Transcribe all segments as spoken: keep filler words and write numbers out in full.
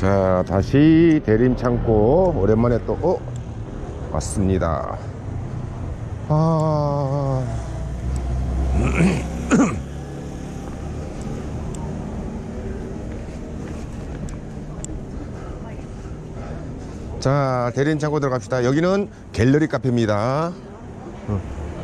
자, 다시 대림창고 오랜만에 또 어? 왔습니다. 아... 자, 대림창고 들어갑시다. 여기는 갤러리 카페입니다. 어.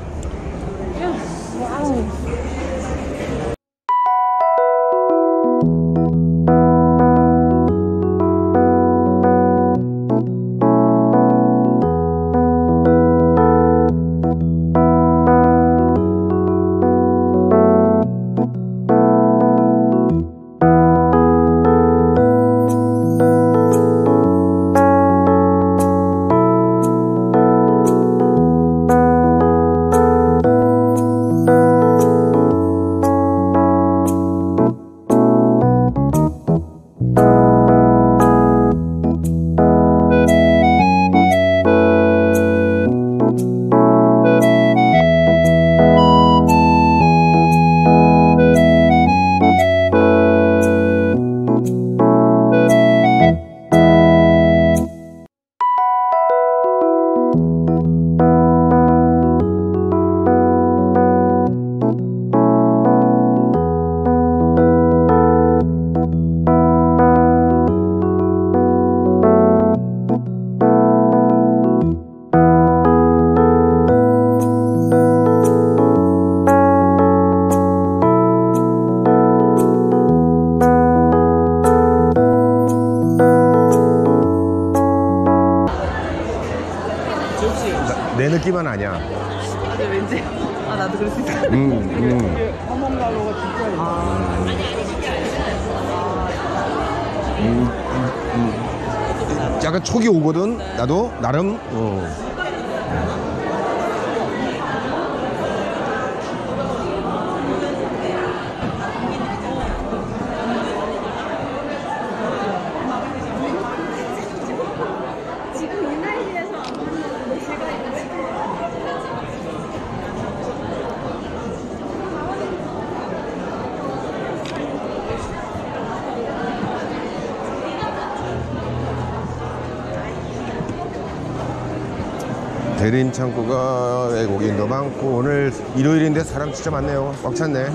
내 느낌은 아니야. 아, 근데 왠지 아 나도 그럴 수 있어. 음, 음. 아. 음, 음, 음. 약간 촉이 오거든. 나도 나름. 어. 대림창고가 외국인도 많고 오늘 일요일인데 사람 진짜 많네요. 꽉 찼네.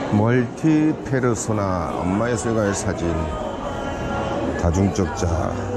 멀티 페르소나 엄마의 슬가의 사진 다중적자